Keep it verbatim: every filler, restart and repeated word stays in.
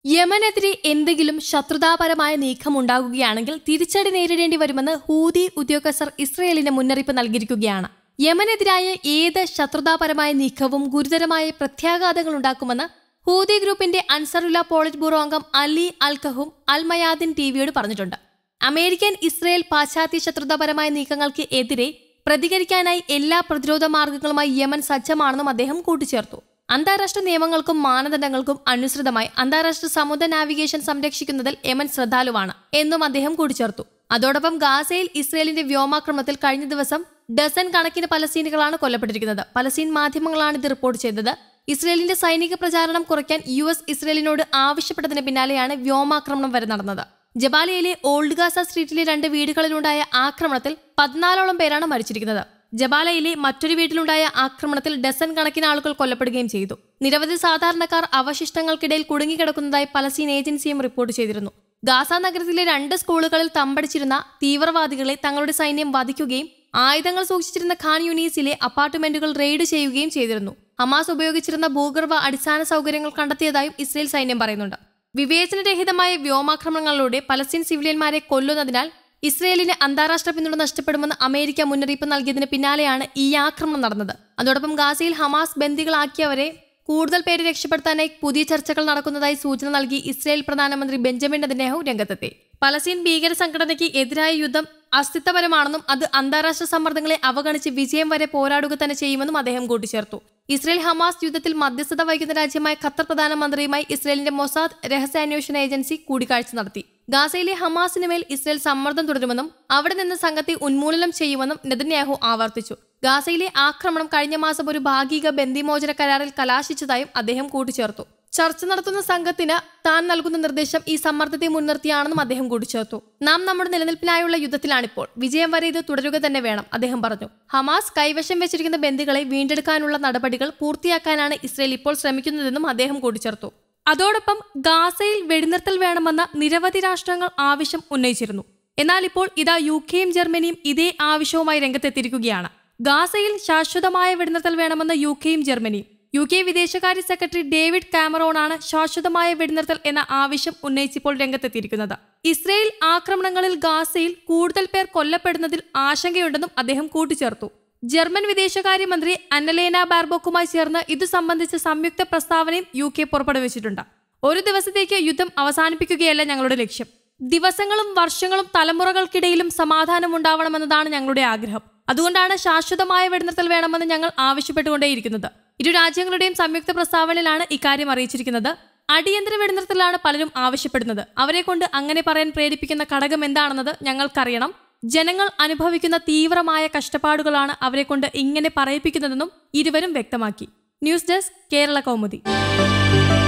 യമനെതിരെ എന്തെങ്കിലും ശത്രുതാപരമായ നീക്കമുണ്ടാകുകയാണെങ്കിൽ തിരിച്ചടി നേരിടേണ്ടി വരുമെന്ന് ഹൂതി ഉദ്യോഗസ്ഥർ ഇസ്രയേലിന് മുന്നറിയിപ്പ് നൽകിയിരിക്കുകയാണ്. യമനെതിരായ ഏത് ശത്രുതാപരമായ നീക്കവും ഗുരുതരമായ പ്രത്യാഘാതങ്ങൾ ഉണ്ടാക്കുമെന്ന് ഹൂതി ഗ്രൂപ്പിന്റെ അൻസറുല്ല പോളിറ്റ് ബ്യൂറോ അംഗം അലി അൽ ഖഹൂം അൽ മയാദിൻ ടിവിയോട് പറഞ്ഞിട്ടുണ്ട്. അമേരിക്കൻ ഇസ്രയേൽ പാശ്ചാത്യ ശത്രുതാപരമായ നീക്കങ്ങൾക്ക് എതിരെ പ്രതികരിക്കാനായി എല്ലാ പ്രതിരോധ മാർഗങ്ങളുമായി യമൻ സജ്ജമാണെന്നും അദ്ദേഹം കൂട്ടിച്ചേർത്തു. അന്താരാഷ്ട്ര നിയമങ്ങൾക്കും മാനദണ്ഡങ്ങൾക്കും അനുസൃതമായി അന്താരാഷ്ട്ര സമുദ്ര നാവിഗേഷൻ സംരക്ഷിക്കുന്നതിൽ യമൻ ശ്രദ്ധാലുവാണ് എന്നും അദ്ദേഹം കൂട്ടിച്ചേർത്തു. അതോടൊപ്പം ഗാസയിൽ ഇസ്രയേലിന്റെ വ്യോമാക്രമണത്തിൽ കഴിഞ്ഞ ദിവസം ഡസൻ കണക്കിന് പലസ്തീനികളാണ് കൊല്ലപ്പെട്ടിരിക്കുന്നത്. പലസ്തീൻ മാധ്യമങ്ങളാണ് ഇത് റിപ്പോർട്ട് ചെയ്തത്. ഇസ്രയേലിന്റെ സൈനിക പ്രചാരണം കുറയ്ക്കാൻ യു എസ് ഇസ്രയേലിനോട് ആവശ്യപ്പെട്ടതിന് പിന്നാലെയാണ് വ്യോമാക്രമണം വരെ നടന്നത്. ജബാലയിലെ ഓൾഡ് ഗാസ സ്ട്രീറ്റിലെ രണ്ട് വീടുകളിലുണ്ടായ ആക്രമണത്തിൽ പതിനാലോളം പേരാണ് മരിച്ചിരിക്കുന്നത്. ജബാലയിലെ മറ്റൊരു വീട്ടിലുണ്ടായ ആക്രമണത്തിൽ ഡസൻ കണക്കിന് ആളുകൾ കൊല്ലപ്പെടുകയും ചെയ്തു. നിരവധി സാധാരണക്കാർ അവശിഷ്ടങ്ങൾക്കിടയിൽ കുടുങ്ങിക്കിടക്കുന്നതായി പലസ്തീൻ ഏജൻസിയും റിപ്പോർട്ട് ചെയ്തിരുന്നു. ഗാസ നഗരത്തിലെ രണ്ട് സ്കൂളുകളിൽ തമ്പടിച്ചിരുന്ന തീവ്രവാദികളെ തങ്ങളുടെ സൈന്യം വധിക്കുകയും ആയുധങ്ങൾ സൂക്ഷിച്ചിരുന്ന ഖാൻ യൂനീസിലെ അപ്പാർട്ട്മെന്റുകൾ റെയ്ഡ് ചെയ്യുകയും ചെയ്തിരുന്നു. ഹമാസ് ഉപയോഗിച്ചിരുന്ന ഭൂഗർഭ അടിസ്ഥാന സൗകര്യങ്ങൾ കണ്ടെത്തിയതായും ഇസ്രയേൽ സൈന്യം പറയുന്നുണ്ട്. വിവേചനരഹിതമായ വ്യോമാക്രമണങ്ങളിലൂടെ പലസ്തീൻ സിവിലിയന്മാരെ കൊല്ലുന്നതിനാൽ ഇസ്രയേലിന് അന്താരാഷ്ട്ര പിന്തുണ നഷ്ടപ്പെടുമെന്ന് അമേരിക്ക മുന്നറിയിപ്പ് നൽകിയതിന് പിന്നാലെയാണ് ഈ ആക്രമണം നടന്നത്. അതോടൊപ്പം ഗാസയിൽ ഹമാസ് ബന്ദികളാക്കിയവരെ കൂടുതൽ പേരെ രക്ഷപ്പെടുത്താനായി പുതിയ ചർച്ചകൾ നടക്കുന്നതായി സൂചന നൽകി ഇസ്രയേൽ പ്രധാനമന്ത്രി ബെഞ്ചമിൻ നെതന്യാഹു രംഗത്തെത്തി. പലസ്തീൻ ഭീകര സംഘടനയ്ക്ക് എതിരായ യുദ്ധം അസ്തിത്വപരമാണെന്നും അത് അന്താരാഷ്ട്ര സമ്മർദ്ദങ്ങളെ അവഗണിച്ച് വിജയം വരെ പോരാടുക തന്നെ ചെയ്യുമെന്നും അദ്ദേഹം കൂട്ടിച്ചേർത്തു. ഇസ്രയേൽ ഹമാസ് യുദ്ധത്തിൽ മധ്യസ്ഥത വഹിക്കുന്ന രാജ്യമായ ഖത്തർ പ്രധാനമന്ത്രിയുമായി ഇസ്രയേലിന്റെ മൊസാദ് രഹസ്യാന്വേഷണ ഏജൻസി കൂടിക്കാഴ്ച നടത്തി. ഗാസയിലെ ഹമാസിന് മേൽ ഇസ്രയേൽ സമ്മർദ്ദം തുടരുമെന്നും അവിടെ നിന്ന് സംഘത്തെ ഉന്മൂലനം ചെയ്യുമെന്നും നെതന്യാഹു ആവർത്തിച്ചു. ഗാസയിലെ ആക്രമണം കഴിഞ്ഞ മാസം ഒരു ഭാഗിക ബന്ദിമോചന കരാറിൽ കലാശിച്ചതായും അദ്ദേഹം കൂട്ടിച്ചേർത്തു. ചർച്ച നടത്തുന്ന സംഘത്തിന് താൻ നൽകുന്ന നിർദ്ദേശം ഈ സമ്മർദ്ദത്തെ മുൻനിർത്തിയാണെന്നും അദ്ദേഹം കൂട്ടിച്ചേർത്തു. നാം നമ്മുടെ നിലനിൽപ്പിനായുള്ള യുദ്ധത്തിലാണിപ്പോൾ. വിജയം വരെ ഇത് തുടരുക തന്നെ വേണം, അദ്ദേഹം പറഞ്ഞു. ഹമാസ് കൈവശം വെച്ചിരിക്കുന്ന ബന്ദികളെ വീണ്ടെടുക്കാനുള്ള നടപടികൾ പൂർത്തിയാക്കാനാണ് ഇസ്രയേൽ ഇപ്പോൾ ശ്രമിക്കുന്നതെന്നും അദ്ദേഹം കൂട്ടിച്ചേർത്തു. അതോടൊപ്പം ഗാസയിൽ വെടിനിർത്തൽ വേണമെന്ന് നിരവധി രാഷ്ട്രങ്ങൾ ആവശ്യം ഉന്നയിച്ചിരുന്നു. എന്നാൽ ഇപ്പോൾ ഇതാ യു കെയും ജർമ്മനിയും ഇതേ ആവശ്യവുമായി രംഗത്തെത്തിയിരിക്കുകയാണ്. ഗാസയിൽ ശാശ്വതമായ വെടിനിർത്തൽ വേണമെന്ന് യു കെയും ജർമ്മനിയും. യു കെ വിദേശകാര്യ സെക്രട്ടറി ഡേവിഡ് കാമറോണാണ് ശാശ്വതമായ വെടിനിർത്തൽ എന്ന ആവശ്യം ഉന്നയിച്ചിപ്പോൾ രംഗത്തെത്തിയിരിക്കുന്നത്. ഇസ്രയേൽ ആക്രമണങ്ങളിൽ ഗാസയിൽ കൂടുതൽ പേർ കൊല്ലപ്പെടുന്നതിൽ ആശങ്കയുണ്ടെന്നും അദ്ദേഹം കൂട്ടിച്ചേർത്തു. ജർമ്മൻ വിദേശകാര്യമന്ത്രി അന്നലേന ബാർബോക്കുമായി ചേർന്ന് ഇതു സംബന്ധിച്ച സംയുക്ത പ്രസ്താവനയും യു കെ പുറപ്പെടുവിച്ചിട്ടുണ്ട്. ഒരു ദിവസത്തേക്ക് യുദ്ധം അവസാനിപ്പിക്കുകയല്ല ഞങ്ങളുടെ ലക്ഷ്യം. ദിവസങ്ങളും വർഷങ്ങളും തലമുറകൾക്കിടയിലും സമാധാനം ഉണ്ടാവണമെന്നതാണ് ഞങ്ങളുടെ ആഗ്രഹം. അതുകൊണ്ടാണ് ശാശ്വതമായ വെടിനിർത്തൽ വേണമെന്ന് ഞങ്ങൾ ആവശ്യപ്പെട്ടുകൊണ്ടേയിരിക്കുന്നത്. ഇരു രാജ്യങ്ങളുടെയും സംയുക്ത പ്രസ്താവനയിലാണ് ഇക്കാര്യം അറിയിച്ചിരിക്കുന്നത്. അടിയന്തര വെടിനിർത്തലാണ് പലരും ആവശ്യപ്പെടുന്നത്. അവരെ കൊണ്ട് അങ്ങനെ പറയാൻ പ്രേരിപ്പിക്കുന്ന ഘടകം എന്താണെന്നത് ഞങ്ങൾക്കറിയണം. ജനങ്ങൾ അനുഭവിക്കുന്ന തീവ്രമായ കഷ്ടപ്പാടുകളാണ് അവരെ കൊണ്ട് ഇങ്ങനെ പറയിപ്പിക്കുന്നതെന്നും ഇരുവരും വ്യക്തമാക്കി. News desk, Kerala Kaumudi.